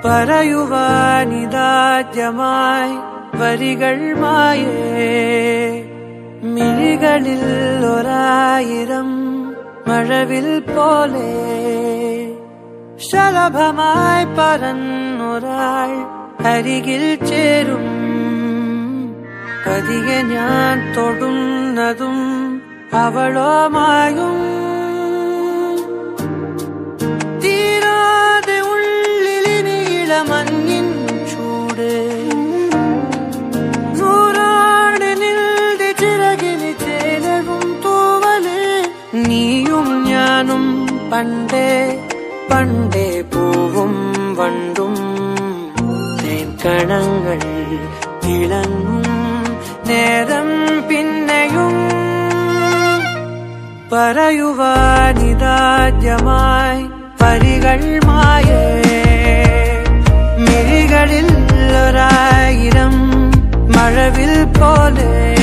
പറയുവാനിതാദ്യമായി വരികൾ മായേ മിഴികളിൽ ഒരായിരം മഴവിൽ പോലെ ശലഭമായി പറന്നൊരാൾ അരികിൽ ചേരും പതിയെ ഞാൻ തൊടുന്നതും അവളോ മായും തീരാതെ ഉള്ളിലിനിയില മഞ്ഞിൻ ചൂട് നൂറാണ് നിൽതി ചിറകിന് ചേലവും തൂവല് നീയും ഞാനും പണ്ടേ പണ്ടേ പൂവും വണ്ടും തേൻകണങ്ങൾ തിളങ്ങും നേരം പിന്നെയും പറയുവാനിതാദ്യമായി വരികൾ മായേ മിഴികളിൽ ഒരായിരം മഴവിൽ പോലെ